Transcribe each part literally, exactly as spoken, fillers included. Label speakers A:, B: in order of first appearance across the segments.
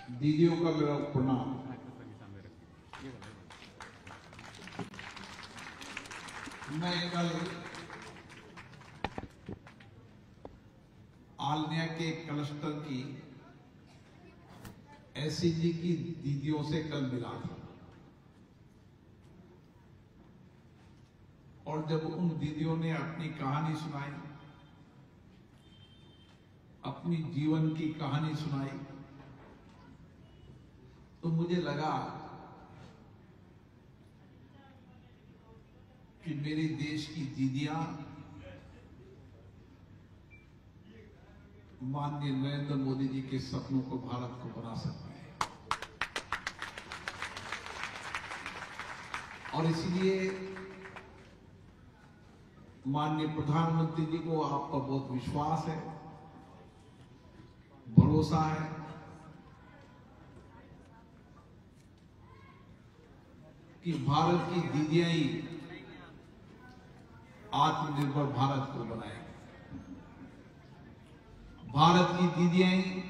A: दीदियों का मेरा प्रणाम। मैं कल आलनिया के क्लस्टर की एससीजी की दीदियों से कल मिला था और जब उन दीदियों ने अपनी कहानी सुनाई, अपनी जीवन की कहानी सुनाई, तो मुझे लगा कि मेरे देश की दीदियां माननीय नरेंद्र मोदी जी के सपनों को, भारत को बना सकते हैं। और इसलिए माननीय प्रधानमंत्री जी को आप पर बहुत विश्वास है, भरोसा है कि भारत की दीदियां ही आत्मनिर्भर भारत को बनाएंगी। भारत की दीदियां ही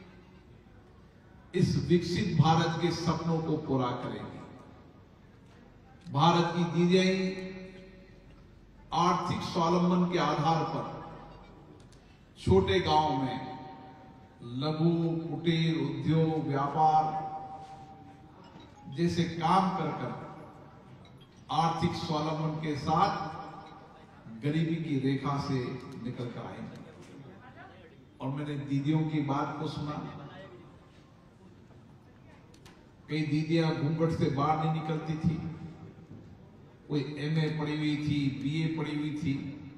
A: इस विकसित भारत के सपनों को पूरा करेंगी। भारत की दीदियां ही आर्थिक स्वावलंबन के आधार पर छोटे गांव में लघु कुटीर उद्योग व्यापार जैसे काम कर कर आर्थिक स्वावलंबन के साथ गरीबी की रेखा से निकल कर आएंगे। और मैंने दीदियों की बात को सुना, कई दीदियां घूंघट से बाहर नहीं निकलती थी, कोई एमए पढ़ी हुई थी, बीए पढ़ी हुई थी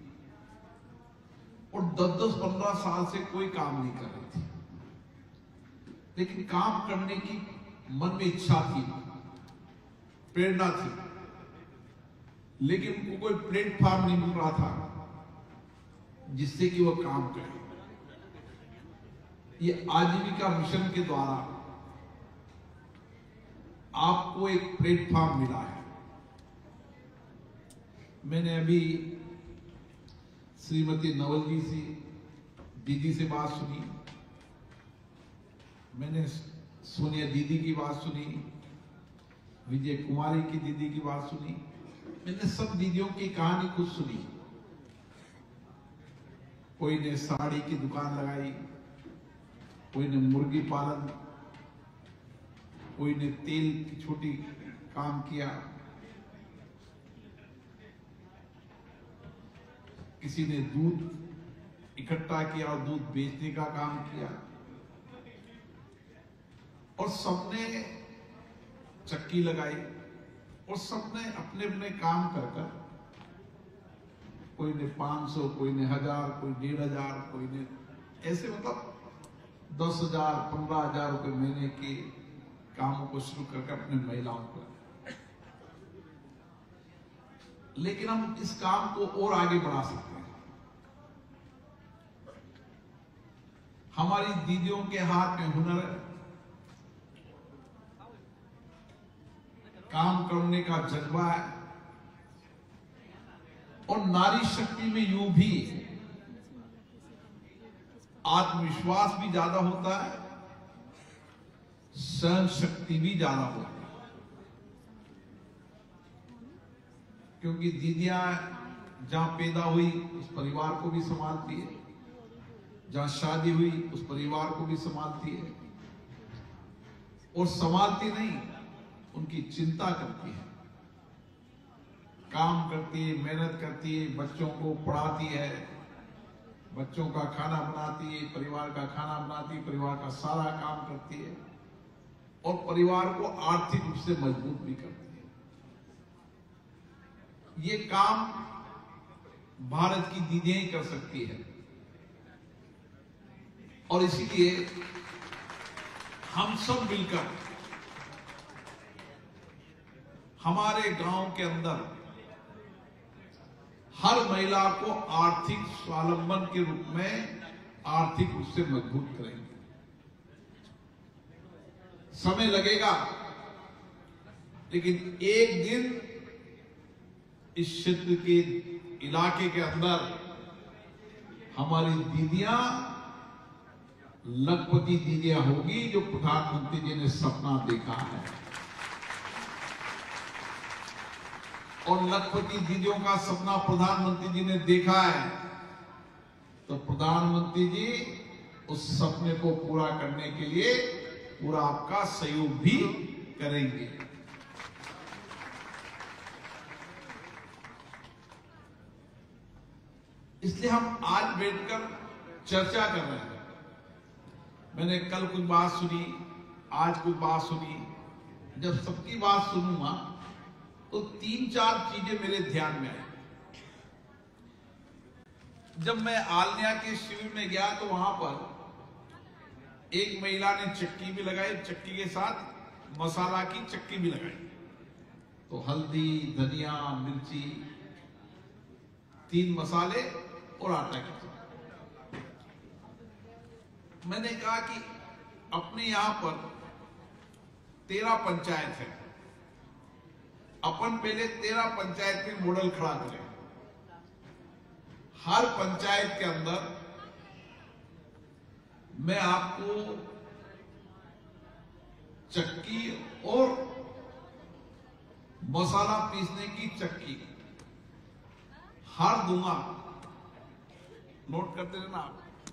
A: और दस दस पंद्रह साल से कोई काम नहीं कर रही थी, लेकिन काम करने की मन में इच्छा थी, प्रेरणा थी, लेकिन उनको कोई प्लेटफॉर्म नहीं मिल रहा था जिससे कि वह काम करे। ये आजीविका मिशन के द्वारा आपको एक प्लेटफॉर्म मिला है। मैंने अभी श्रीमती नवल जी से दीदी से बात सुनी, मैंने सोनिया दीदी की बात सुनी, विजय कुमारी की दीदी की बात सुनी, मैंने सब दीदियों की कहानी खुद सुनी। कोई ने साड़ी की दुकान लगाई, कोई ने मुर्गी पालन, कोई ने तेल की छोटी काम किया, किसी ने दूध इकट्ठा किया और दूध बेचने का काम किया, और सबने चक्की लगाई और सबने अपने अपने काम कर कर, कोई ने पांच सौ, कोई ने हजार, कोई डेढ़ हजार, कोई ने ऐसे मतलब दस हजार पंद्रह हजार रुपए महीने के कामों को शुरू करके अपने महिलाओं को। लेकिन हम इस काम को और आगे बढ़ा सकते हैं। हमारी दीदियों के हाथ में हुनर है, काम करने का जज्बा है, और नारी शक्ति में यूं भी आत्मविश्वास भी ज्यादा होता है, सहन शक्ति भी ज्यादा होती है। क्योंकि दीदियां जहां पैदा हुई उस परिवार को भी संभालती है, जहां शादी हुई उस परिवार को भी संभालती है, और संभालती नहीं, उनकी चिंता करती है, काम करती है, मेहनत करती है, बच्चों को पढ़ाती है, बच्चों का खाना बनाती है, परिवार का खाना बनाती है, परिवार का सारा काम करती है, और परिवार को आर्थिक रूप से मजबूत भी करती है। ये काम भारत की दीदियां ही कर सकती है। और इसीलिए हम सब मिलकर हमारे गांव के अंदर हर महिला को आर्थिक स्वावलंबन के रूप में आर्थिक रूप से मजबूत करेंगे। समय लगेगा, लेकिन एक दिन इस क्षेत्र के इलाके के अंदर हमारी दीदियां लखपति दीदियां होगी जो प्रधानमंत्री जी ने सपना देखा है। और लखपति दीदियों का सपना प्रधानमंत्री जी ने देखा है तो प्रधानमंत्री जी उस सपने को पूरा करने के लिए पूरा आपका सहयोग भी करेंगे। इसलिए हम आज बैठकर चर्चा कर रहे हैं। मैंने कल कुछ बात सुनी, आज कुछ बात सुनी। जब सबकी बात सुनूंगा तो तीन चार चीजें मेरे ध्यान में आई। जब मैं आलनिया के शिविर में गया तो वहां पर एक महिला ने चक्की भी लगाई, चक्की के साथ मसाला की चक्की भी लगाई। तो हल्दी, धनिया, मिर्ची, तीन मसाले और आटा की। मैंने कहा कि अपने यहां पर तेरह पंचायत है, अपन पहले तेरह पंचायत के मॉडल खड़ा करें। हर पंचायत के अंदर मैं आपको चक्की और मसाला पीसने की चक्की हर दूंगा, नोट करते रहना आप।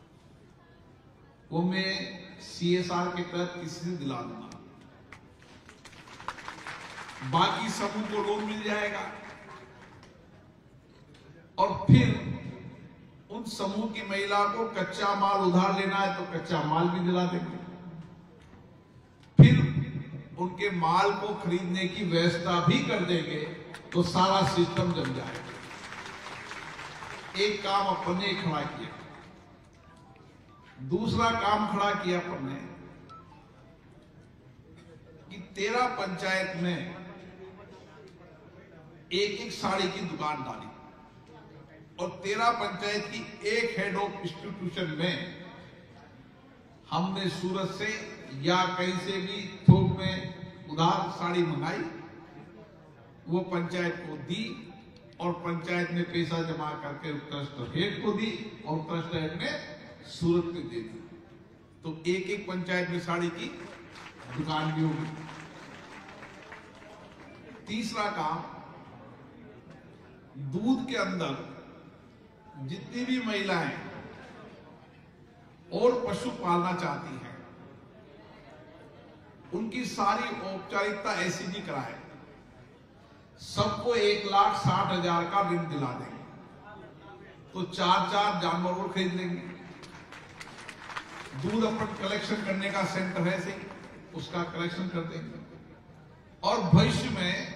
A: वो मैं सीएसआर के तहत किसी से दिला दूंगा। बाकी समूह को लोन मिल जाएगा और फिर उन समूह की महिला को कच्चा माल उधार लेना है तो कच्चा माल भी दिला देंगे। फिर उनके माल को खरीदने की व्यवस्था भी कर देंगे तो सारा सिस्टम जम जाएगा। एक काम अपन ने खड़ा किया। दूसरा काम खड़ा किया अपन ने कि तेरह पंचायत में एक एक साड़ी की दुकान डाली और तेरह पंचायत की एक हेड ऑफ इंस्टीट्यूशन में हमने सूरत से या कहीं से भी थोक में उधार साड़ी मंगाई, वो पंचायत को दी और पंचायत ने पैसा जमा करके ट्रस्ट हेड को दी और ट्रस्ट हेड ने सूरत में दे दी। तो एक एक पंचायत में साड़ी की दुकान भी होगी। तीसरा काम, दूध के अंदर जितनी भी महिलाएं और पशु पालना चाहती हैं उनकी सारी औपचारिकता एससीजी कराए, सबको एक लाख साठ हजार का ऋण दिला देंगे तो चार चार जानवर और खरीद लेंगे। दूध अपन कलेक्शन करने का सेंटर है, से उसका कलेक्शन कर देंगे और भविष्य में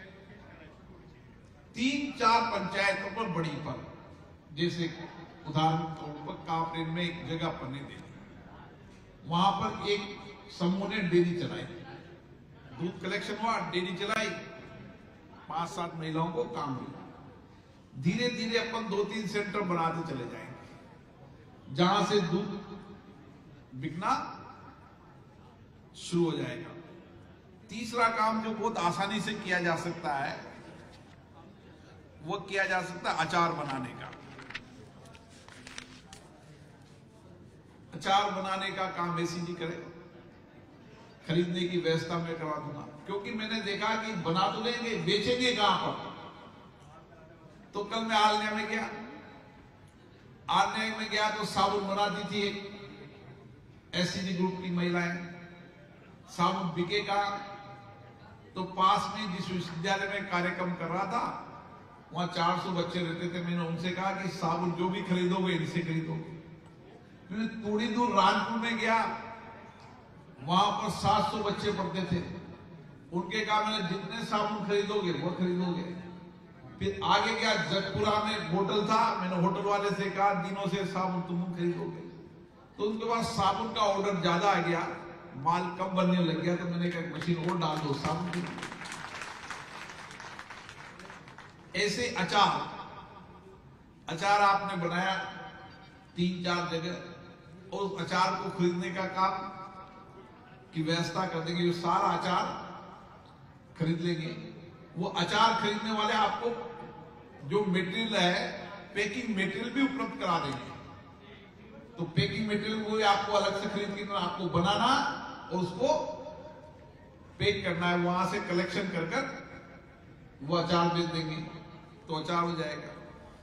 A: तीन चार पंचायतों पर बड़ी पर, जैसे उदाहरण तौर पर कापरेन में एक जगह पर नहीं देनी, वहां पर एक समूह ने डेयरी चलाई, दूध कलेक्शन हुआ, डेयरी चलाई, पांच सात महिलाओं को काम मिला। धीरे धीरे अपन दो तीन सेंटर बनाते चले जाएंगे जहां से दूध बिकना शुरू हो जाएगा। तीसरा काम जो बहुत आसानी से किया जा सकता है वो किया जा सकता है अचार बनाने का। अचार बनाने का काम एसीजी करे, खरीदने की व्यवस्था मैं करवा दूंगा, क्योंकि मैंने देखा कि बना तो लेंगे, बेचेंगे कहां पर। तो कल मैं आलनिया में गया, आलनिया में गया तो साबुन बनाती थी एक एससीजी ग्रुप की महिलाएं, साबुन बिकेगा। तो पास में जिस विश्वविद्यालय में कार्यक्रम कर रहा था वहां चार सौ बच्चे रहते थे। मैंने उनसे कहा कि साबुन जो भी खरीदोगे इनसे खरीदोगे। फिर थोड़ी दूर रानपुर में गया, वहां पर सात सौ बच्चे पढ़ते थे। उनके कहा मैंने जितने साबुन खरीदोगे वो खरीदोगे। फिर आगे गया, जगपुरा में होटल था, मैंने होटल वाले से कहा दिनों से साबुन तुम खरीदोगे। तो उनके पास साबुन का ऑर्डर ज्यादा आ गया, माल कम बनने लग गया। तो मैंने कहा मशीन और डाल दो साबुन की। ऐसे अचार अचार आपने बनाया तीन चार जगह, और अचार को खरीदने का काम की व्यवस्था कर देंगे, जो सारा अचार खरीद लेंगे। वो अचार खरीदने वाले आपको जो मटेरियल है, पैकिंग मटेरियल भी उपलब्ध करा देंगे। तो पैकिंग मटेरियल वो आपको अलग से खरीद के आपको बनाना और उसको पैक करना है, वहां से कलेक्शन कर कर वो अचार बेच देंगे तो अचार हो जाएगा।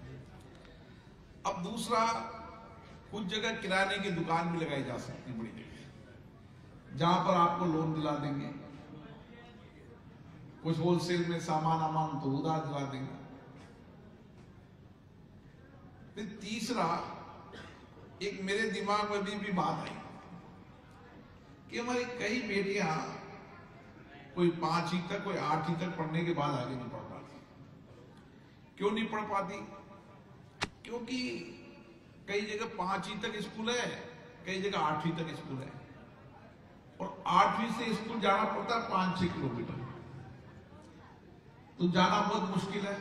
A: अब दूसरा, कुछ जगह किराने की दुकान भी लगाई जा सकती है बड़ी जगह, जहां पर आपको लोन दिला देंगे, कुछ होलसेल में सामान आमान तो उधार दिला देंगे। फिर तीसरा, एक मेरे दिमाग में भी, भी बात आई कि हमारी कई बेटियां कोई पांचवी तक, कोई आठवीं तक पढ़ने के बाद आगे नहीं पढ़ पाती। क्यों नहीं पढ़ पाती? क्योंकि कई जगह पांचवी तक स्कूल है, कई जगह आठवीं तक स्कूल है, और आठवीं से स्कूल जाना पड़ता है पांच छह किलोमीटर, तो जाना बहुत मुश्किल है।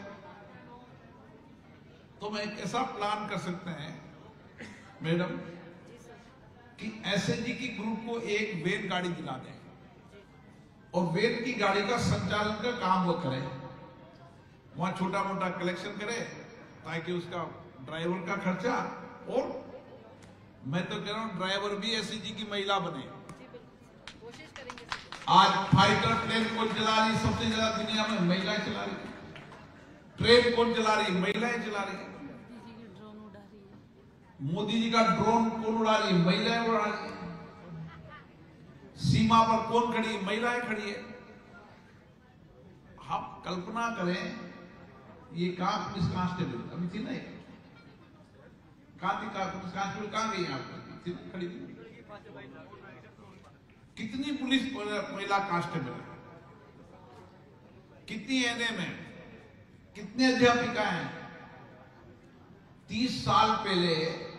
A: तो मैं एक ऐसा प्लान कर सकते हैं मैडम कि एसएचजी की ग्रुप को एक वेन गाड़ी दिला दें और वेन की गाड़ी का संचालन का काम वो करे, वहां छोटा मोटा कलेक्शन करे ताकि उसका ड्राइवर का खर्चा, और मैं तो कह रहा हूं ड्राइवर भी एसएचजी की महिला बने। आज फाइटर प्लेन कौन चला रही? सबसे ज्यादा दुनिया में महिलाएं चला रही। ट्रेन कौन चला रही? महिलाएं चला रही। मोदी जी का ड्रोन कौन उड़ा रही? महिलाएं उड़ा रही। सीमा पर कौन खड़ी है? महिलाएं खड़ी है। आप कल्पना करें, ये कहां पुलिस कांस्टेबल अभी थी नहीं, कहां थी पुलिस कांस्टेबल? कहां गई? आपकी खड़ी थी। कितनी पुलिस महिला कांस्टेबल है, कितनी एनएम है, कितने अध्यापिका हैं? तीस साल पहले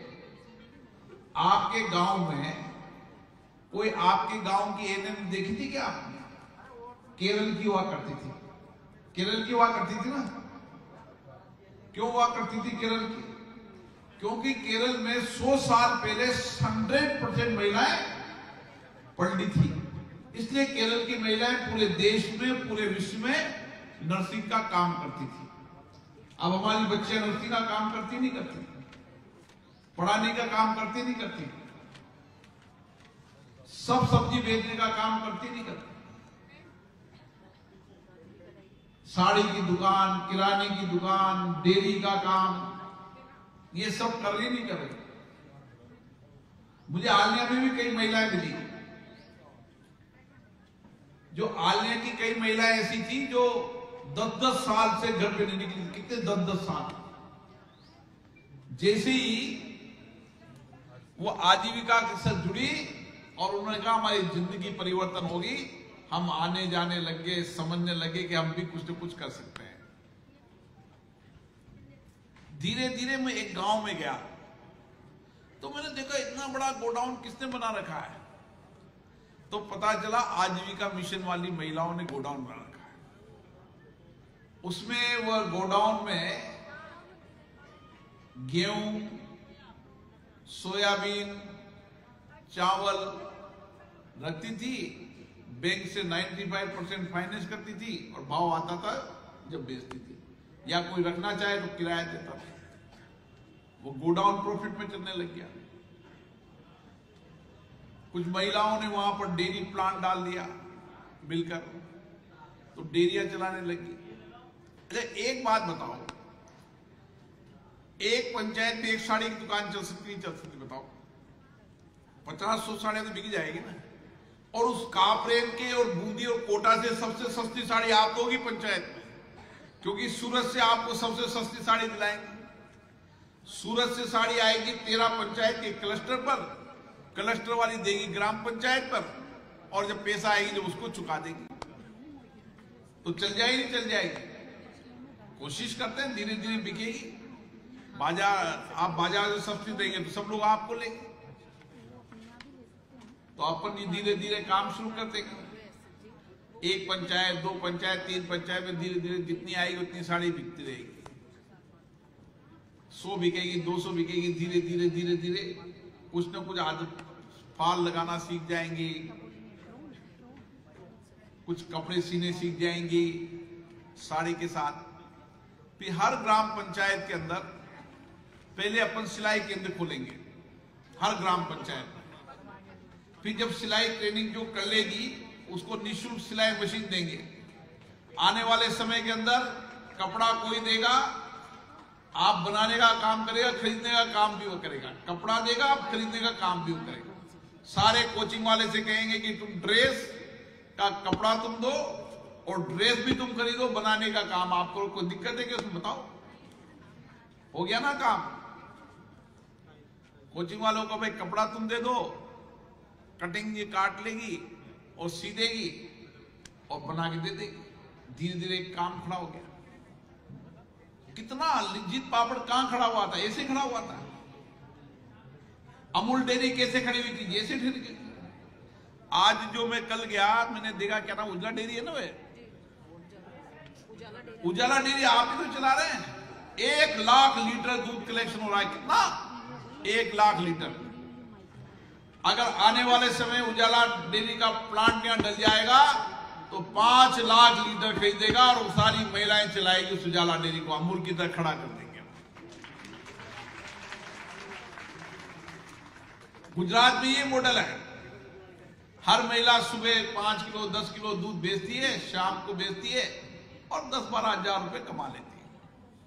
A: आपके गांव में कोई आपके गांव की एनएम देखी थी क्या आपने? केरल की हुआ करती थी, केरल की हुआ करती थी ना। क्यों हुआ करती थी केरल की? क्योंकि केरल में सौ साल पहले हंड्रेड परसेंट महिलाएं पढ़ी थी, इसलिए केरल की महिलाएं पूरे देश में, पूरे विश्व में नर्सिंग का काम करती थी। अब हमारी बच्चियां नर्सिंग का काम करती नहीं करती, पढ़ाने का काम करती नहीं करती, सब सब्जी बेचने का काम करती नहीं करती, साड़ी की दुकान, किराने की दुकान, डेयरी का काम, ये सब कर रही नहीं कर रही। मुझे आलिया में भी कई महिलाएं मिली, जो आलिया की कई महिलाएं ऐसी थी जो दस दस साल से घर पे नहीं निकली। कितने? दस दस साल। जैसे ही वो आजीविका के साथ जुड़ी और उन्होंने कहा हमारी जिंदगी परिवर्तन होगी, हम आने जाने लगे, समझने लगे कि हम भी कुछ न कुछ कर सकते हैं। धीरे धीरे मैं एक गांव में गया तो मैंने देखा इतना बड़ा गोडाउन किसने बना रखा है, तो पता चला आजीविका मिशन वाली महिलाओं ने गोडाउन बना रखा है। उसमें वह गोडाउन में गेहूं, सोयाबीन, चावल रखती थी, बैंक से पचानवे परसेंट फाइनेंस करती थी और भाव आता था जब बेचती थी, या कोई रखना चाहे तो किराया देता था। वो गोडाउन प्रॉफिट में चलने लग गया। कुछ महिलाओं ने वहां पर डेयरी प्लांट डाल दिया मिलकर, तो डेयरियां चलाने लगी। अच्छा एक बात बताओ, एक पंचायत में एक साड़ी की दुकान चल सकती नहीं चल सकती? बताओ, पचास सौ साड़ियां तो बिक जाएगी ना। और उस कापरेन के और बूंदी और कोटा से सबसे सस्ती साड़ी आप दोगी पंचायत में, क्योंकि सूरत से आपको सबसे सस्ती साड़ी दिलाएंगे। सूरत से साड़ी आएगी तेरह पंचायत के क्लस्टर पर, क्लस्टर वाली देगी ग्राम पंचायत पर, और जब पैसा आएगी जब उसको चुका देगी। तो चल जाएगी नहीं चल जाएगी? कोशिश करते हैं धीरे धीरे बिकेगी। बाजार, आप बाजार में सब्सिडी देंगे तो सब लोग आपको लेंगे, तो अपन धीरे धीरे काम शुरू कर देंगे। एक पंचायत, दो पंचायत, तीन पंचायत में धीरे धीरे जितनी आएगी उतनी साड़ी बिकती रहेगी। सौ बिकेगी, दो सौ बिकेगी, धीरे धीरे धीरे धीरे कुछ ना कुछ आदत फाल लगाना सीख जाएंगी, कुछ कपड़े सीने सीख जाएंगी साड़ी के साथ। फिर हर ग्राम पंचायत के अंदर पहले अपन सिलाई केंद्र खोलेंगे। हर ग्राम पंचायत में। फिर जब सिलाई ट्रेनिंग जो कर लेगी उसको निःशुल्क सिलाई मशीन देंगे। आने वाले समय के अंदर कपड़ा कोई देगा, आप बनाने का काम करेगा, खरीदने का काम भी वो करेगा। कपड़ा देगा, आप खरीदने का काम भी वो करेगा। सारे कोचिंग वाले से कहेंगे कि तुम ड्रेस का कपड़ा तुम दो और ड्रेस भी तुम खरीदो, बनाने का काम आप करो। कोई दिक्कत है कि उसमें बताओ? हो गया ना काम। कोचिंग वालों को भाई कपड़ा तुम दे दो, कटिंग ये काट लेगी और सी देगी और बना के दे देगी। धीरे धीरे काम खड़ा हो गया। कितना लिज्जित पापड़ कहां खड़ा हुआ था? ऐसे खड़ा हुआ था। अमूल डेयरी कैसे खड़ी हुई थी? जैसे खड़ी थी। आज जो मैं कल गया, मैंने देखा, क्या नाम, उजाला डेयरी है ना, वे उजाला डेयरी आप ही तो चला रहे हैं। एक लाख लीटर दूध कलेक्शन हो रहा है। कितना? एक लाख लीटर। अगर आने वाले समय उजाला डेयरी का प्लांट यहां डल जाएगा तो पांच लाख लीटर खरीदेगा और वो सारी महिलाएं चलाएगी उस उजाला डेयरी को। अमूल की तरह खड़ा कर देंगे। गुजरात में ये मॉडल है। हर महिला सुबह पांच किलो दस किलो दूध बेचती है, शाम को बेचती है और दस बारह हजार रुपए कमा लेती है।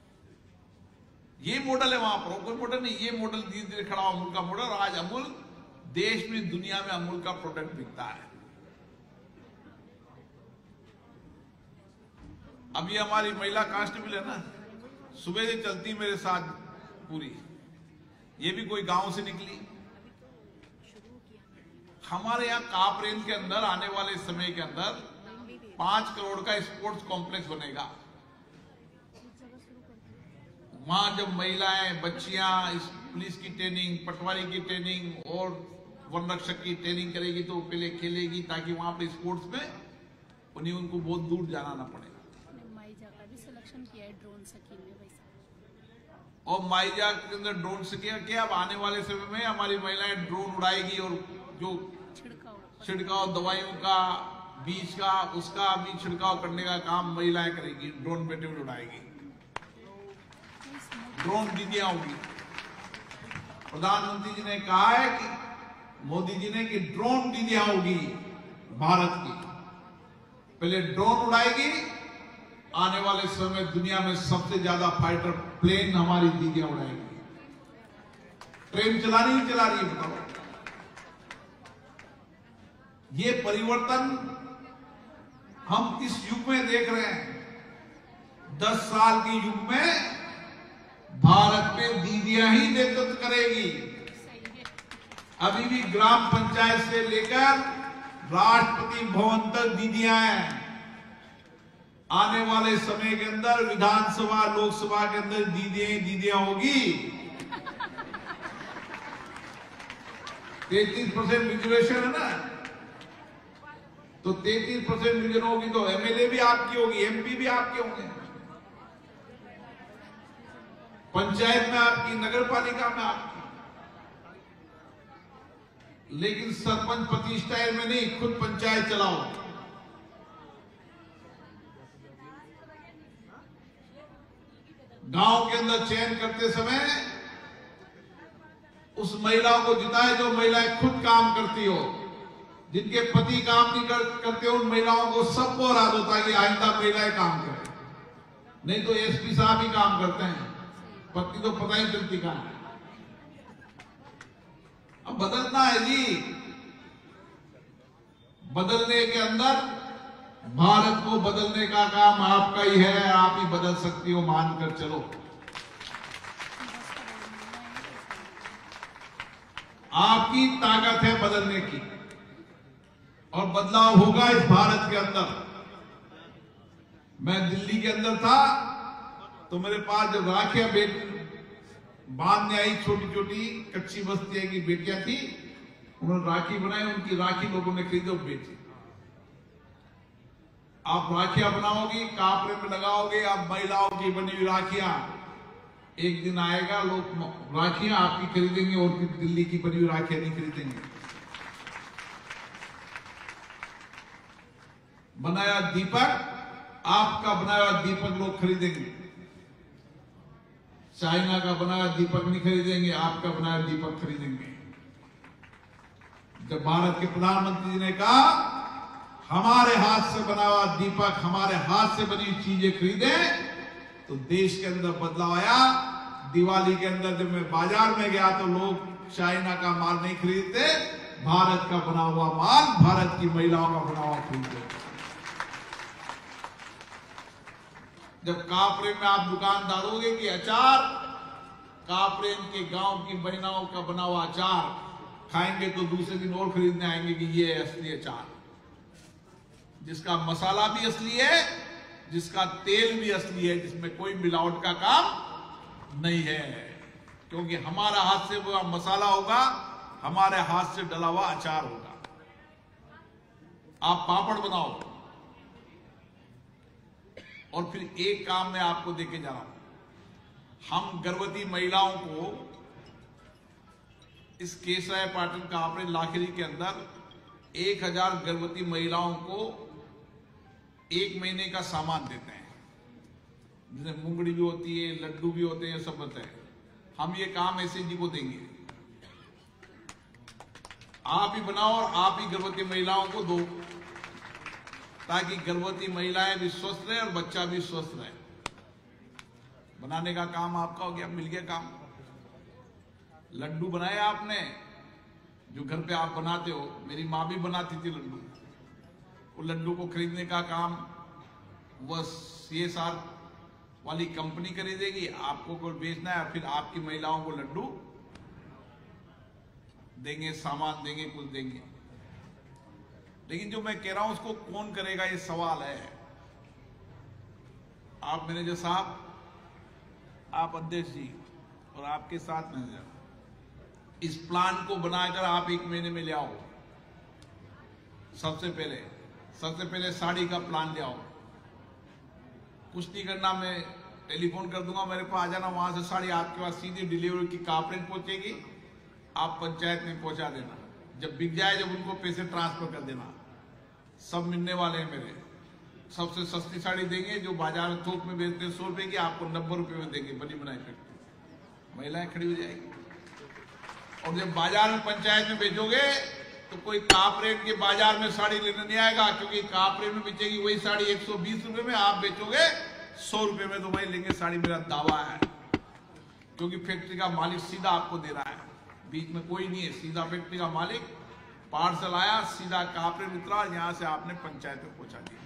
A: ये मॉडल है वहां पर, कोई मॉडल नहीं। ये मॉडल धीरे धीरे खड़ा हुआ अमूल का मॉडल। आज अमूल देश में, दुनिया में अमूल का प्रोडक्ट बिकता है। अब ये हमारी महिला कांस्टेबल है ना, सुबह से चलती मेरे साथ पूरी। ये भी कोई गांव से निकली। हमारे यहाँ कापरेन के अंदर आने वाले समय के अंदर पांच करोड़ का स्पोर्ट्स कॉम्प्लेक्स बनेगा। वहां जब महिलाएं, बच्चियां इस पुलिस की ट्रेनिंग, पटवारी की ट्रेनिंग और वन रक्षक की ट्रेनिंग करेगी तो पहले खेलेगी, ताकि वहां पे स्पोर्ट्स में उन्हें उनको बहुत दूर जाना ना पड़े।
B: किया है ड्रोन सखी में वैसा।
A: और माइजा के अंदर ड्रोन सखी क्या, अब आने वाले समय में हमारी महिलाएं ड्रोन उड़ाएगी और जो छिड़काव छिड़काव दवाइयों का, बीज का, उसका भी छिड़काव करने का काम महिलाएं करेगी। ड्रोन बेटे में उड़ाएगी, ड्रोन दीदियां होगी। प्रधानमंत्री जी ने कहा है कि मोदी जी ने कि ड्रोन दीदियां होगी भारत की। पहले ड्रोन उड़ाएगी, आने वाले समय दुनिया में सबसे ज्यादा फाइटर प्लेन हमारी दीदियां उड़ाएंगी। ट्रेन चलानी ही चला रही है, बताओ। ये परिवर्तन हम इस युग में देख रहे हैं। दस साल के युग में भारत में दीदियां ही नेतृत्व करेगी। अभी भी ग्राम पंचायत से लेकर राष्ट्रपति भवन तक दीदियां हैं। आने वाले समय के अंदर विधानसभा, लोकसभा के अंदर दीदियां दीदियां होगी। तैतीस परसेंट रिजर्वेशन है ना, तो तैतीस परसेंट रिजर्वेशन होगी तो एमएलए भी आपकी होगी, एमपी भी आपके होंगे, पंचायत में आपकी, नगर पालिका में आपकी। लेकिन सरपंच पति स्टाइल में नहीं, खुद पंचायत चलाओ। गांव के अंदर चयन करते समय उस महिला को जिताए जो महिलाएं खुद काम करती हो। जिनके पति काम नहीं कर, करते उन महिलाओं को सबको राज होता है कि आइंदा महिलाएं काम करें। नहीं तो एसपी साहब ही काम करते हैं, पत्नी तो पता ही चलती कहां है। अब बदलना है जी। बदलने के अंदर भारत को बदलने का काम आपका ही है। आप ही बदल सकती हो, मानकर चलो। आपकी ताकत है बदलने की, और बदलाव होगा इस भारत के अंदर। मैं दिल्ली के अंदर था तो मेरे पास जब राखियां बेट बांधने आई, छोटी छोटी कच्ची बस्ती की बेटियां थी, उन्होंने राखी बनाई, उनकी राखी लोगों ने खरीदो बेची। आप राखियां बनाओगी, कापरे में लगाओगे, आप महिलाओं की बनी हुई राखियां, एक दिन आएगा लोग राखियां आपकी खरीदेंगे और फिर दिल्ली की बनी हुई राखियां नहीं खरीदेंगे। बनाया दीपक, आपका बनाया दीपक लोग खरीदेंगे। चाइना का बनाया दीपक नहीं खरीदेंगे, आपका बनाया दीपक खरीदेंगे। जब भारत के प्रधानमंत्री जी ने कहा हमारे हाथ से बना हुआ दीपक, हमारे हाथ से बनी चीजें खरीदे, तो देश के अंदर बदलाव आया। दिवाली के अंदर जब मैं बाजार में गया तो लोग चाइना का माल नहीं खरीदते, भारत का बना हुआ माल, भारत की महिलाओं का बना हुआ खरीदते। जब कापरेन में आप दुकान डालोगे कि अचार, कापरेन के गांव की महिलाओं का बना हुआ अचार खाएंगे तो दूसरे दिन और खरीदने आएंगे कि ये असली अचार, जिसका मसाला भी असली है, जिसका तेल भी असली है, जिसमें कोई मिलावट का काम नहीं है, क्योंकि हमारा हाथ से वो मसाला होगा, हमारे हाथ से डला हुआ अचार होगा। आप पापड़ बनाओ, और फिर एक काम मैं आपको देके जा रहा हूं, हम गर्भवती महिलाओं को इस केसराय पाटन कापरेन लाखेरी के अंदर एक हजार गर्भवती महिलाओं को एक महीने का सामान देते हैं, जिसमें मूंगड़ी भी होती है, लड्डू भी होते हैं, सब होते हैं। हम ये काम ऐसे जी को देंगे, आप ही बनाओ और आप ही गर्भवती महिलाओं को दो, ताकि गर्भवती महिलाएं भी स्वस्थ रहे और बच्चा भी स्वस्थ रहे। बनाने का काम आपका हो गया, मिल गया काम। लड्डू बनाए आपने, जो घर पे आप बनाते हो, मेरी माँ भी बनाती थी लड्डू, वो लड्डू को खरीदने का काम वह सी एस आर वाली कंपनी खरीदेगी, आपको को बेचना है, फिर आपकी महिलाओं को लड्डू देंगे, सामान देंगे, कुछ देंगे। लेकिन जो मैं कह रहा हूं उसको कौन करेगा, ये सवाल है। आप मैनेजर साहब, आप अध्यक्ष जी और आपके साथ मैनेजर, इस प्लान को बनाकर आप एक महीने में ले आओ। सबसे पहले सबसे पहले साड़ी का प्लान ले आओ। कुछ नहीं करना, मैं टेलीफोन कर दूंगा, मेरे पास आ जाना, वहां से साड़ी आपके पास सीधी डिलीवरी की कापरेन पहुंचेगी, आप पंचायत में पहुंचा देना। जब बिक जाए, जब उनको पैसे ट्रांसफर कर देना। सब मिलने वाले हैं मेरे, सबसे सस्ती साड़ी देंगे, जो बाजार में थोक में बेचते हैं सौ रुपए की, आपको नब्बे रुपए में देंगे, बनी बनाई फैक्ट्री। महिलाएं खड़ी हो जाएगी। और जब बाजार में पंचायत में बेचोगे तो कोई कापरेन के बाजार में साड़ी लेने नहीं आएगा, क्योंकि कापरेन में बेचेगी वही साड़ी एक सौ बीस रुपए में, आप बेचोगे सौ रुपए में, तो वही लेंगे साड़ी, मेरा दावा है। क्योंकि फैक्ट्री का मालिक सीधा आपको दे रहा है, बीच में कोई नहीं है, सीधा फैक्ट्री का मालिक, पार्सल आया, सीधा कापरेन उतरा, यहां से आपने पंचायत में पहुंचा दिया।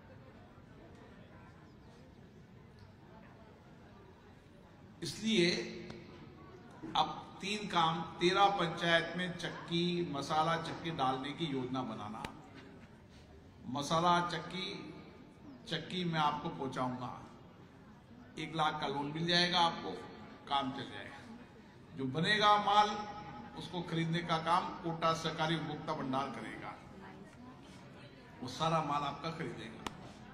A: इसलिए अब तीन काम, तेरह पंचायत में चक्की, मसाला चक्की डालने की योजना बनाना। मसाला चक्की चक्की मैं आपको पहुंचाऊंगा, एक लाख का लोन मिल जाएगा आपको, काम चल जाएगा। जो बनेगा माल, उसको खरीदने का काम कोटा सहकारी उपभोक्ता भंडार करेगा, वो सारा माल आपका खरीदेगा।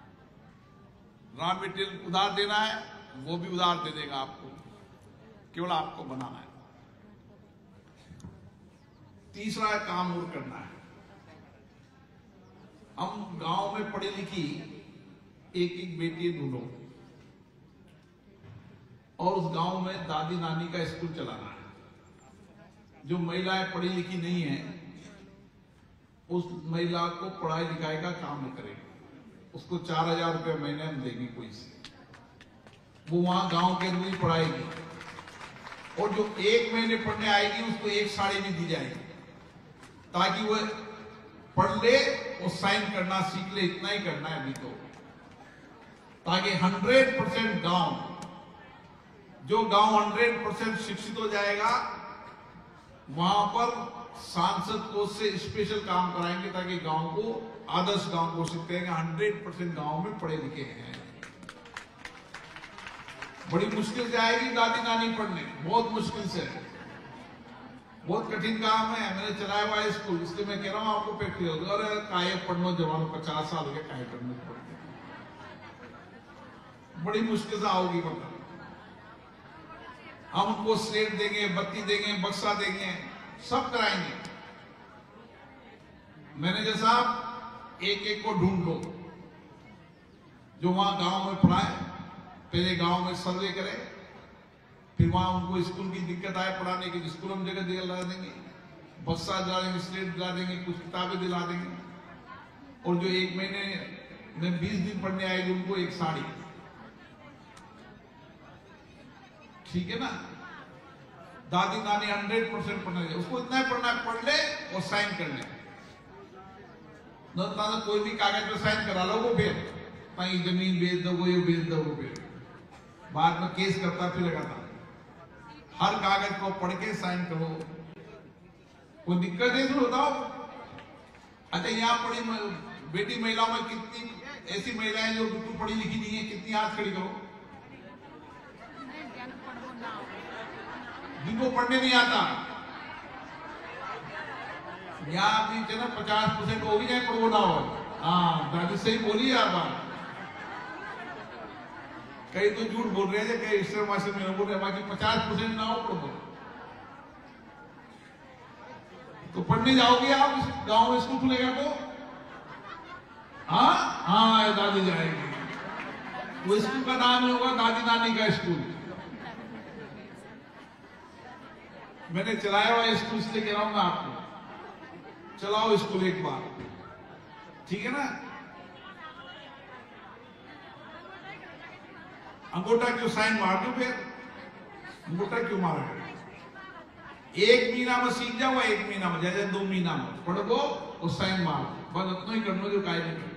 A: रॉ मटेरियल उधार देना है, वो भी उधार दे देगा आपको, केवल आपको बनाना है। तीसरा काम और करना है, हम गांव में पढ़ी लिखी एक एक बेटी ढूंढो और उस गांव में दादी नानी का स्कूल चलाना है। जो महिलाएं पढ़ी लिखी नहीं है, उस महिला को पढ़ाई लिखाई का काम नहीं करेगी, उसको चार हजार रुपये महीने हम देंगे कोई से, वो वहां गांव के अंदर ही पढ़ाएगी। और जो एक महीने पढ़ने आएगी, उसको एक साड़ी भी दी जाएगी, ताकि वह पढ़ ले और साइन करना सीख ले। इतना ही करना है अभी तो, ताकि हंड्रेड परसेंट गांव, जो गांव हंड्रेड परसेंट शिक्षित हो जाएगा, वहां पर सांसद कोष से स्पेशल काम कराएंगे, ताकि गांव को आदर्श गांव घोषित करेंगे। हंड्रेड परसेंट गांव में पढ़े लिखे हैं। बड़ी मुश्किल से आएगी दादी नानी पढ़ने, बहुत मुश्किल से, बहुत कठिन काम है। मैंने चलाया हुआ है स्कूल, इसलिए मैं कह रहा हूं आपको फैक्ट्री होगी। और काहे पढ़नो जवान, पचास साल हो गए, काहे पढ़ने पढ़ते, बड़ी मुश्किल से आओगी। मतलब हम उनको स्लेट देंगे, बत्ती देंगे, बक्सा देंगे, सब कराएंगे। मैनेजर साहब, एक एक को ढूंढ लो जो वहां गांव में पढ़ाए, पहले गांव में सर्वे करे, फिर वहां उनको स्कूल की दिक्कत आए पढ़ाने की, स्कूल हम जगह जगह लगा देंगे। बस्ता दिला देंगे, स्लेट दिला देंगे, कुछ किताबें दिला देंगे, और जो एक महीने में बीस दिन पढ़ने आएगी उनको एक साड़ी। ठीक है ना? दादी नानी हंड्रेड परसेंट पढ़ने दे, उसको इतना ही पढ़ना है, पढ़ ले और साइन कर ले। न तो कोई भी कागज पे साइन करा लो वो, फिर कहीं जमीन बेच दो, वो ये बेच दो, वो फिर बाद में केस करता फिर था। हर कागज को पढ़ के साइन करो। कोई दिक्कत है तो बताओ। अच्छा, यहाँ पढ़ी बेटी महिलाओं में कितनी ऐसी महिलाएं जो बिल्कुल पढ़ी लिखी नहीं है, कितनी हाथ खड़ी करो जिनको पढ़ने नहीं आता। यहाँ भी ना पचास परसेंट हो भी जाए पढ़ो ना हो। हाँ, दादी सही बोली यार बात। कई तो झूठ बोल रहे थे, कई ईश्वर मास्टर में बोल रहे बाकी पचास परसेंट ना हो पढ़ो। तो पढ़ने जाओगे आप, गांव में स्कूल खुलेगा तो? हाँ हाँ, दादी जाएगी। वो स्कूल का नाम ही होगा दादी नानी का स्कूल। मैंने चलाया हुआ स्कूल इसलिए कह रहा हूं मैं आपको, चलाओ स्कूल एक बार, ठीक है ना? अंगूठा क्यों साइन मार दो फिर? अंगूठा क्यों मारोगे? एक महीना में सीख जाओ, एक महीना में, जैसे दो महीना में पढ़ दो और साइन मार दो, बस उतना ही करना जो कायदे में।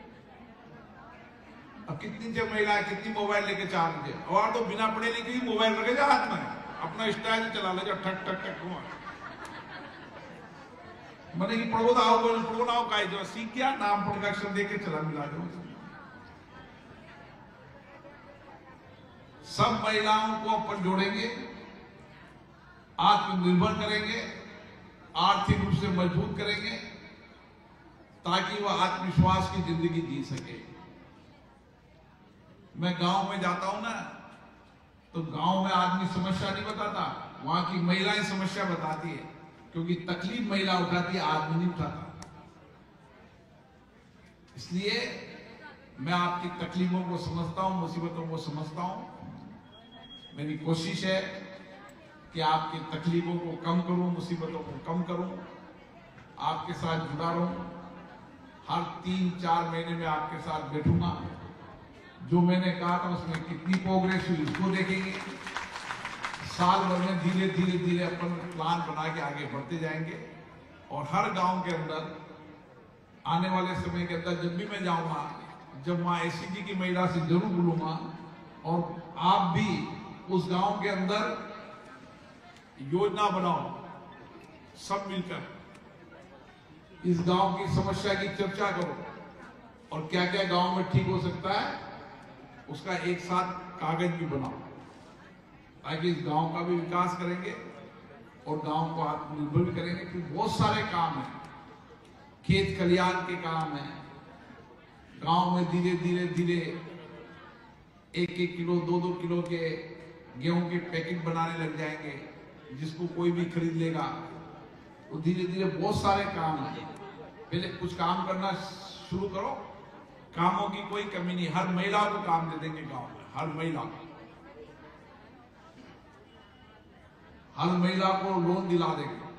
A: अब कितनी जब महिलाएं कितनी मोबाइल लेके चाह रही है, और तो बिना पढ़े लिखे मोबाइल रखे जा हाथ में, अपना स्टाइल चला ले, ठक ठक ठक घुमा। मैंने कि पढ़ो ना आओ, पढ़ो ना आओ, का जो सीख गया, नाम पढ़ का अक्षर देके चला मिला दो। सब महिलाओं को अपन जोड़ेंगे, आत्मनिर्भर करेंगे, आर्थिक रूप से मजबूत करेंगे, ताकि वह आत्मविश्वास की जिंदगी जी सके। मैं गांव में जाता हूं ना, तो गांव में आदमी समस्या नहीं बताता, वहां की महिलाएं समस्या बताती है, क्योंकि तकलीफ महिला उठाती है, आदमी नहीं उठाता। इसलिए मैं आपकी तकलीफों को समझता हूं, मुसीबतों को समझता हूं। मेरी कोशिश है कि आपकी तकलीफों को कम करूं, मुसीबतों को कम करूं, आपके साथ जुड़ा रहूं। हर तीन चार महीने में आपके साथ बैठूंगा। जो मैंने कहा था उसमें कितनी प्रोग्रेस हुई उसको देखेंगे। साल भर में धीरे धीरे धीरे अपन प्लान बना के आगे बढ़ते जाएंगे, और हर गांव के अंदर आने वाले समय के अंदर जब भी मैं जाऊंगा, जब वहां एससीजी की महिला से जरूर बोलूंगा, और आप भी उस गांव के अंदर योजना बनाओ, सब मिलकर इस गांव की समस्या की चर्चा करो, और क्या क्या गांव में ठीक हो सकता है उसका एक साथ कागज भी बनाओ, ताकि इस गांव का भी विकास करेंगे और गांव को आत्मनिर्भर भी करेंगे। क्योंकि बहुत सारे काम हैं, खेत खलियान के काम हैं, गांव में धीरे धीरे धीरे एक एक किलो दो दो किलो के गेहूं के पैकेट बनाने लग जाएंगे, जिसको कोई भी खरीद लेगा। तो धीरे धीरे बहुत सारे काम हैं, पहले कुछ काम करना शुरू करो। कामों की कोई कमी नहीं, हर महिला को काम दे देंगे गांव में, हर महिला हर महिला को लोन दिला देंगे।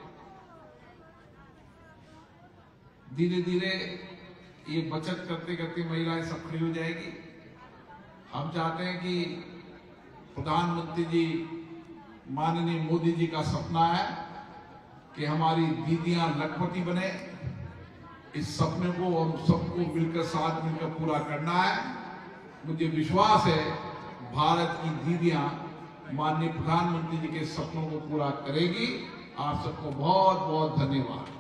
A: धीरे धीरे ये बचत करते करते महिलाएं सब खड़ी हो जाएगी। हम चाहते हैं कि प्रधानमंत्री जी माननीय मोदी जी का सपना है कि हमारी दीदियां लखपति बने। इस सपने को हम सबको मिलकर साथ मिलकर पूरा करना है। मुझे विश्वास है भारत की दीदियां माननीय प्रधानमंत्री जी के सपनों को पूरा करेगी। आप सबको बहुत बहुत धन्यवाद।